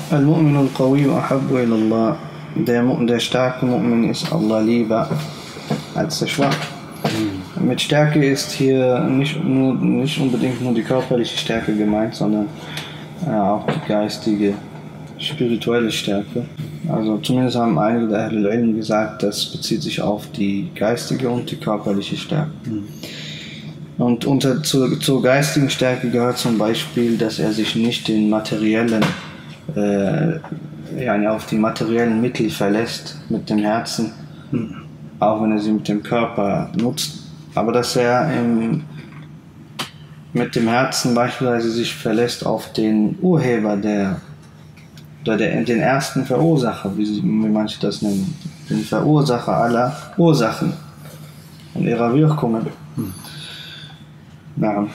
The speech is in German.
المؤمن القوي أحب إلى الله. Der starke Mu'min ist Allah lieber als der Schwache. Mit Stärke ist hier nicht unbedingt nur die körperliche Stärke gemeint, sondern auch die geistige, spirituelle Stärke. Also zumindest haben einige der Ahlul Ilm gesagt, das bezieht sich auf die geistige und die körperliche Stärke. Und zur geistigen Stärke gehört zum Beispiel, dass er sich nicht den materiellen, auf die materiellen Mittel verlässt mit dem Herzen, auch wenn er sie mit dem Körper nutzt, aber dass er mit dem Herzen beispielsweise sich verlässt auf den Urheber den ersten Verursacher, wie manche das nennen, den Verursacher aller Ursachen und ihrer Wirkungen.